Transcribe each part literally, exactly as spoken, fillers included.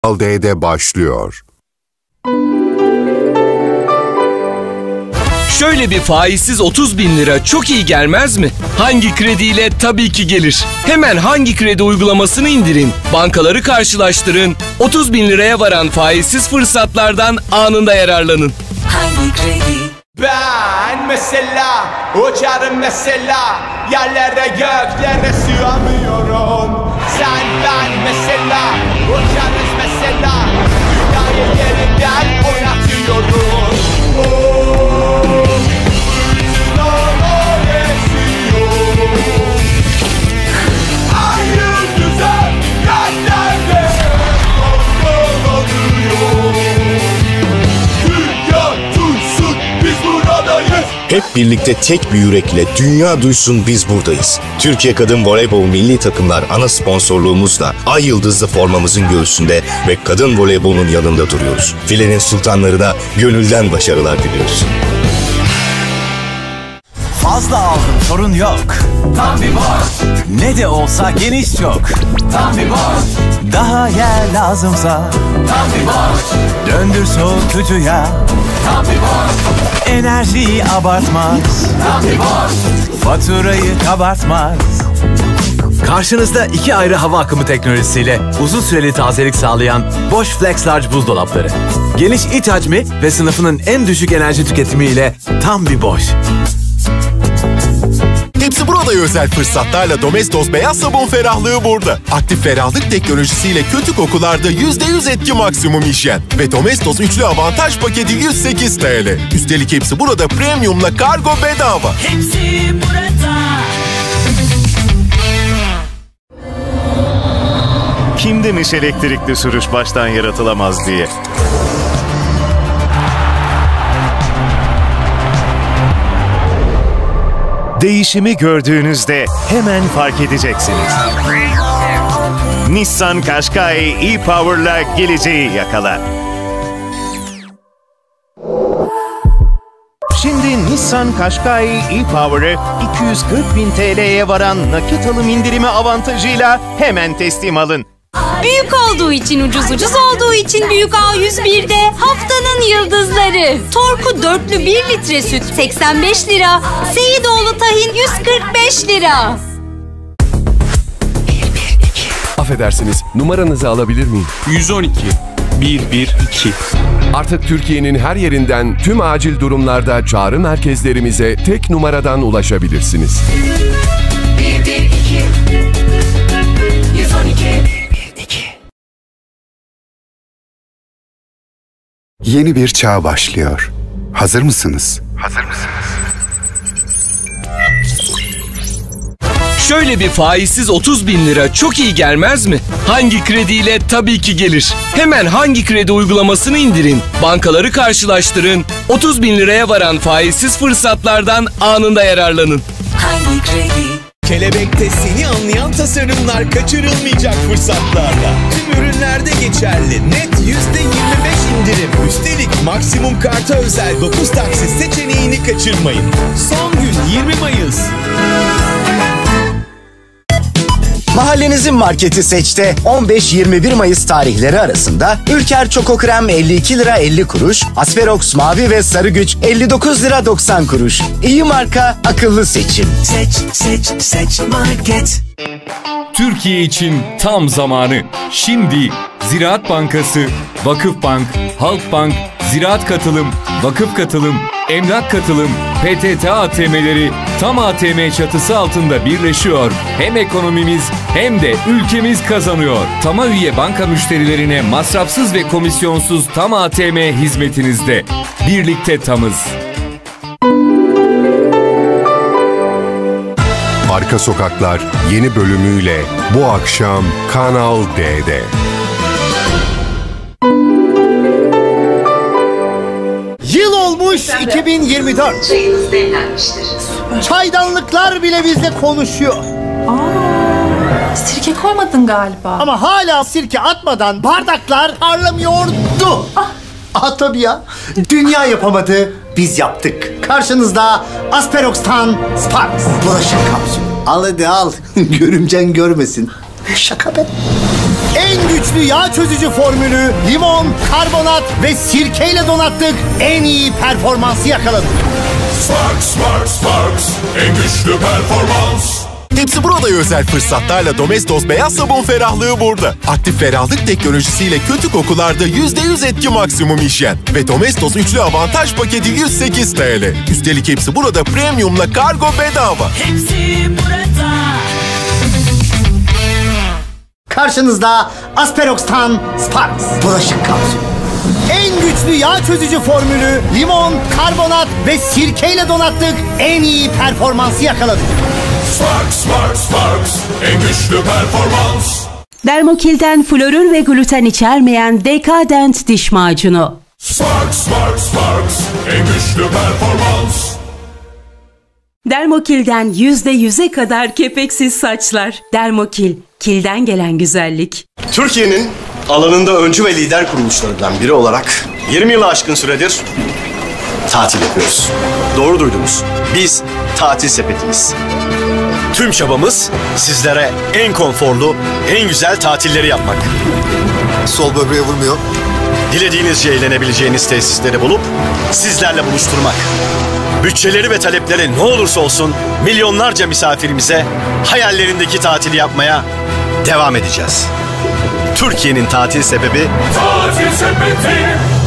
Kanal D'de başlıyor. Şöyle bir faizsiz otuz bin lira çok iyi gelmez mi? Hangi krediyle? Tabii ki gelir. Hemen hangi kredi uygulamasını indirin, bankaları karşılaştırın, otuz bin liraya varan faizsiz fırsatlardan anında yararlanın. Hangi kredi? Ben mesela uçarım mesela, yerlere göklere sığamıyorum. Sen ben mesela uçarız mesela, dünyayı yerinden oynatıyorum. Oh, fırtınama esiyor. Ay yıldızlar göklerde dalgalanıyor. Dünya duysun biz buradayız. Hep birlikte tek bir yürekle dünya duysun biz buradayız. Türkiye Kadın Voleybol Milli Takımlar ana sponsorluğumuzla Ay Yıldızlı formamızın göğsünde ve kadın voleybolun yanında duruyoruz. Filenin sultanlarına gönülden başarılar diliyoruz. Fazla aldım sorun yok. Tam bir boş. Ne de olsa geniş çok. Tam bir boş. Daha yer lazımsa. Tam bir boş. Döndür soğutucuya. Tam bir boş. Enerjiyi abartmaz. Tam bir boş. Faturayı kabartmaz. Karşınızda iki ayrı hava akımı teknolojisiyle uzun süreli tazelik sağlayan Bosch Flex Large buzdolapları. Geniş iç hacmi ve sınıfının en düşük enerji tüketimiyle tam bir Bosch. Hepsi burada özel fırsatlarla Domestos beyaz sabun ferahlığı burada. Aktif ferahlık teknolojisiyle kötü kokularda yüzde yüz etki maksimum hijyen. Ve Domestos üçlü avantaj paketi yüz sekiz TL. Üstelik hepsi burada premiumla kargo bedava. Hepsi burada. Kim demiş elektrikli sürüş baştan yaratılamaz diye? Değişimi gördüğünüzde hemen fark edeceksiniz. Nissan Qashqai e-Power'la geleceği yakala. Şimdi Nissan Qashqai e-Power'ı iki yüz kırk bin T L'ye varan nakit alım indirimi avantajıyla hemen teslim alın. Büyük olduğu için ucuz, ucuz olduğu için Büyük A yüz bir'de haftanın yıldızları. Torku dörtlü bir litre süt seksen beş lira. Seyidoğlu tahin yüz kırk beş lira. Affedersiniz, numaranızı alabilir miyim? yüz on iki bir bir iki. Artık Türkiye'nin her yerinden tüm acil durumlarda çağrı merkezlerimize tek numaradan ulaşabilirsiniz. bir bir iki yüz on iki. Yeni bir çağ başlıyor. Hazır mısınız? Hazır mısınız? Şöyle bir faizsiz otuz bin lira çok iyi gelmez mi? Hangi krediyle? Tabii ki gelir. Hemen hangi kredi uygulamasını indirin, bankaları karşılaştırın, otuz bin liraya varan faizsiz fırsatlardan anında yararlanın. Hangi kredi? Kelebek'te seni anlayan tasarımlar kaçırılmayacak fırsatlarla. Tüm ürünlerde geçerli net yüzde yirmi beş indirim. Üstelik maksimum karta özel dokuz taksit seçeneğini kaçırmayın. Son gün yirmi Mayıs. Mahallenizin marketi Seç'te on beş yirmi bir Mayıs tarihleri arasında Ülker Çoko Krem elli iki lira elli kuruş, Asferox Mavi ve Sarı Güç elli dokuz lira doksan kuruş. İyi marka, akıllı seçim. Seç, seç, seç market. Türkiye için tam zamanı. Şimdi Ziraat Bankası, Vakıfbank, Halkbank, Ziraat Katılım, Vakıf Katılım, Emlak Katılım, P T T A T M'leri tam A T M çatısı altında birleşiyor. Hem ekonomimiz hem de ülkemiz kazanıyor. Tam'a üye banka müşterilerine masrafsız ve komisyonsuz tam A T M hizmetinizde. Birlikte tamız. Arka Sokaklar yeni bölümüyle bu akşam Kanal D'de. Yıl olmuş iki bin yirmi dört. Çayınız demlenmiştir. Çaydanlıklar bile bizle konuşuyor. Aa, sirke koymadın galiba. Ama hala sirke atmadan bardaklar parlamıyordu. Ah, ah tabii ya. Dünya yapamadı, biz yaptık. Karşınızda Asperox'tan Sparks. Bulaşık kapsülü. Al hadi al. Görümcen görmesin. Şaka be. En güçlü yağ çözücü formülü limon, karbonat ve sirkeyle donattık. En iyi performansı yakaladık. Sparks, Sparks, Sparks. En güçlü performans. Hepsi burada özel fırsatlarla Domestos beyaz sabun ferahlığı burada. Aktif ferahlık teknolojisiyle kötü kokularda yüzde yüz etki maksimum hijyen. Ve Domestos üçlü avantaj paketi yüz sekiz TL. Üstelik hepsi burada premiumla kargo bedava. Hepsi burada. Karşınızda Asperox'tan Sparks bulaşık kapsülü. En güçlü yağ çözücü formülü limon, karbonat ve sirkeyle donattık. En iyi performansı yakaladık. Sparks, Sparks, Sparks. En güçlü performans. Dermokil'den florür ve gluten içermeyen Decadent diş macunu. Sparks, Sparks, Sparks. En güçlü performans. Dermokil'den yüzde yüze kadar kepeksiz saçlar. Dermokil, kilden gelen güzellik. Türkiye'nin alanında öncü ve lider kuruluşlarından biri olarak yirmi yılı aşkın süredir tatil yapıyoruz. Doğru duydunuz. Biz tatil sepetimiz. Tüm çabamız sizlere en konforlu, en güzel tatilleri yapmak. Sol böbreğe vurmuyor. Dilediğinizce eğlenebileceğiniz tesisleri bulup sizlerle buluşturmak. Bütçeleri ve talepleri ne olursa olsun milyonlarca misafirimize hayallerindeki tatili yapmaya devam edeceğiz. Türkiye'nin tatil sebebi... Tatil sepeti.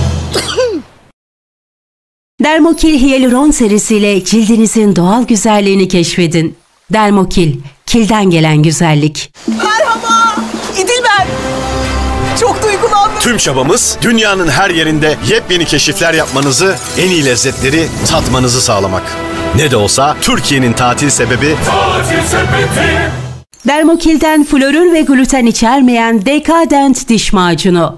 Dermokil Hyaluron serisiyle cildinizin doğal güzelliğini keşfedin. Dermokil, kilden gelen güzellik. Merhaba, İdil ben. Çok duygulandım. Tüm çabamız dünyanın her yerinde yepyeni keşifler yapmanızı, en iyi lezzetleri tatmanızı sağlamak. Ne de olsa Türkiye'nin tatil sebebi... Tatil sepeti. Dermokil'den florür ve gluten içermeyen Decadent diş macunu.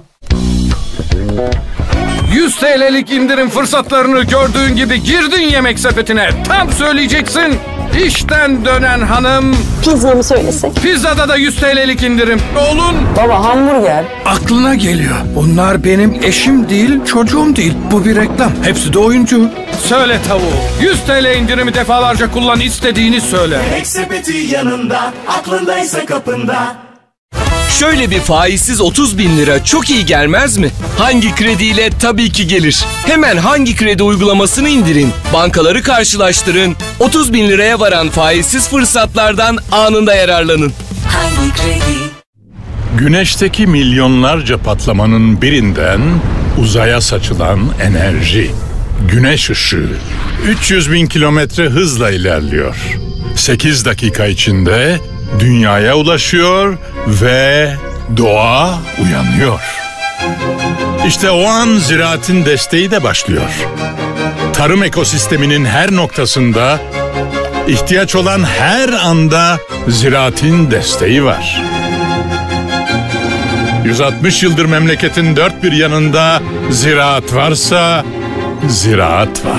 yüz TL'lik indirim fırsatlarını gördüğün gibi girdin yemek sepetine. Tam söyleyeceksin. İşten dönen hanım... Pizza mı söylesek? Pizzada da yüz TL'lik indirim. Oğlun... Baba hamburger. Aklına geliyor. Bunlar benim eşim değil, çocuğum değil. Bu bir reklam. Hepsi de oyuncu. Söyle tavuğu. yüz TL indirimi defalarca kullan, istediğini söyle. Yemek sepeti yanında, aklındaysa kapında. Şöyle bir faizsiz otuz bin lira çok iyi gelmez mi? Hangi krediyle? Tabii ki gelir. Hemen hangi kredi uygulamasını indirin. Bankaları karşılaştırın. otuz bin liraya varan faizsiz fırsatlardan anında yararlanın. Hangi kredi? Güneşteki milyonlarca patlamanın birinden uzaya saçılan enerji. Güneş ışığı. üç yüz bin kilometre hızla ilerliyor. sekiz dakika içinde dünyaya ulaşıyor ve doğa uyanıyor. İşte o an ziraatin desteği de başlıyor. Tarım ekosisteminin her noktasında, ihtiyaç olan her anda ziraatin desteği var. yüz altmış yıldır memleketin dört bir yanında ziraat varsa ziraat var.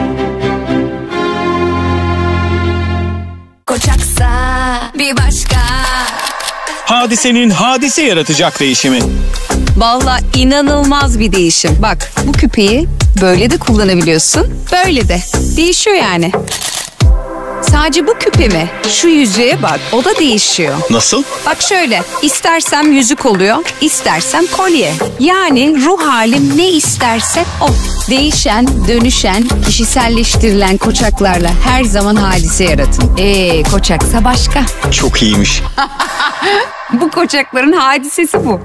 Koçaksa bir başka. Hadisenin hadise yaratacak değişimi. Vallahi inanılmaz bir değişim. Bak bu küpeyi böyle de kullanabiliyorsun. Böyle de. Değişiyor yani. Sadece bu küpe mi? Şu yüzüğe bak. O da değişiyor. Nasıl? Bak şöyle. İstersem yüzük oluyor. İstersem kolye. Yani ruh halim ne isterse o. Değişen, dönüşen, kişiselleştirilen koçaklarla her zaman hadise yaratın. Eee koçaksa başka. Çok iyiymiş. Bu koçakların hadisesi bu.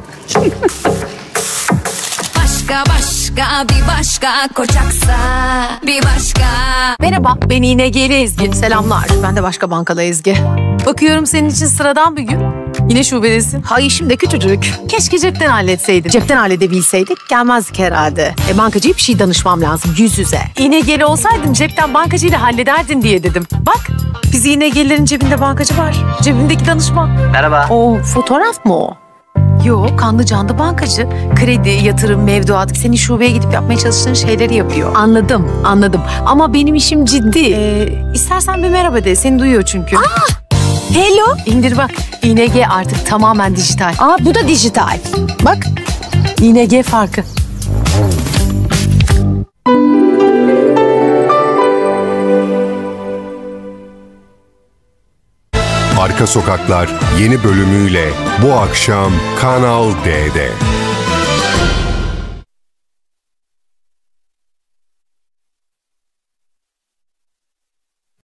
Başka başka bir başka koçaksa bir başka. Merhaba, ben İğne Geli Ezgi. Selamlar, ben de başka bankada Ezgi. Bakıyorum senin için sıradan bir gün. Yine şubedesin. Ha işim de küçücük. Keşke cepten halletseydin. Cepten halledebilseydik gelmezdik herhalde. E bankacıya bir şey danışmam lazım yüz yüze. İğne Geli olsaydın cepten bankacıyla hallederdin diye dedim. Bak biz İğne Gelilerin cebinde bankacı var. Cebimdeki danışman. Merhaba. O fotoğraf mı o? Yok, kanlı canlı bankacı. Kredi, yatırım, mevduat, senin şubeye gidip yapmaya çalıştığın şeyleri yapıyor. Anladım, anladım. Ama benim işim ciddi. Ee, istersen bir merhaba de, seni duyuyor çünkü. Aa, hello. İndir bak, İ N G artık tamamen dijital. Aa, bu da dijital. Bak, İ N G farkı. Arka Arka Sokaklar yeni bölümüyle bu akşam Kanal D'de.